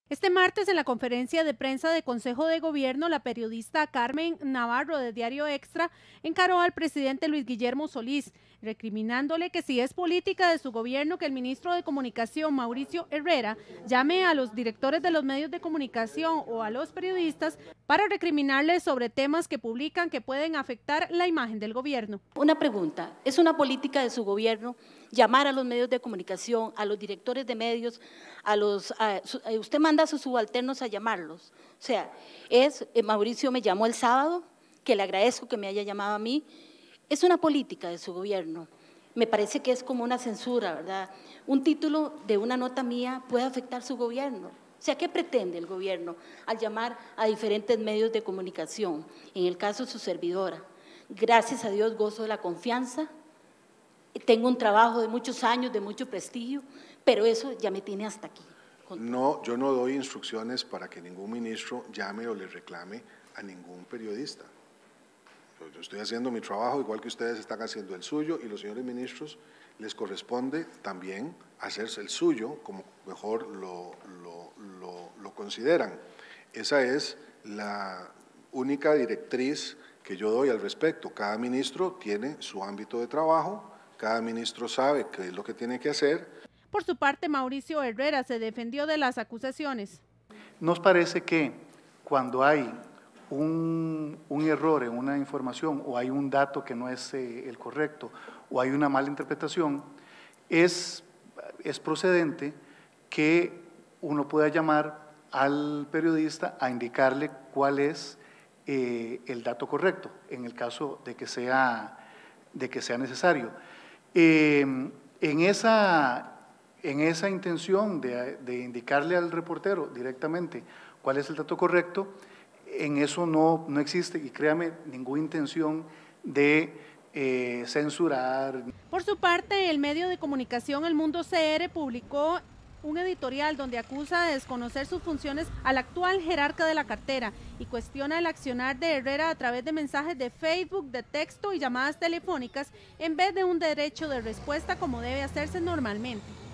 Este martes, en la conferencia de prensa de Consejo de Gobierno, la periodista Carmen Navarro de Diario Extra encaró al presidente Luis Guillermo Solís, recriminándole que si es política de su gobierno que el ministro de Comunicación, Mauricio Herrera, llame a los directores de los medios de comunicación o a los periodistas para recriminarles sobre temas que publican que pueden afectar la imagen del gobierno. Una pregunta, ¿es una política de su gobierno llamar a los medios de comunicación, a los directores de medios, usted manda a sus subalternos a llamarlos? O sea, Mauricio me llamó el sábado, que le agradezco que me haya llamado a mí, es una política de su gobierno. Me parece que es como una censura, ¿verdad? Un título de una nota mía puede afectar su gobierno. O sea, ¿qué pretende el gobierno al llamar a diferentes medios de comunicación? En el caso de su servidora, gracias a Dios gozo de la confianza, tengo un trabajo de muchos años, de mucho prestigio, pero eso ya me tiene hasta aquí. No, yo no doy instrucciones para que ningún ministro llame o le reclame a ningún periodista. Yo estoy haciendo mi trabajo igual que ustedes están haciendo el suyo, y los señores ministros les corresponde también hacerse el suyo como mejor lo consideran. Esa es la única directriz que yo doy al respecto. Cada ministro tiene su ámbito de trabajo, cada ministro sabe qué es lo que tiene que hacer. Por su parte, Mauricio Herrera se defendió de las acusaciones. Nos parece que cuando hay un error en una información o hay un dato que no es el correcto o hay una mala interpretación, es procedente que uno pueda llamar al periodista a indicarle cuál es el dato correcto, en el caso de que sea necesario. En esa intención de indicarle al reportero directamente cuál es el dato correcto, en eso no existe, y créame, ninguna intención de censurar. Por su parte, el medio de comunicación El Mundo CR publicó un editorial donde acusa de desconocer sus funciones al actual jerarca de la cartera y cuestiona el accionar de Herrera a través de mensajes de Facebook, de texto y llamadas telefónicas en vez de un derecho de respuesta como debe hacerse normalmente.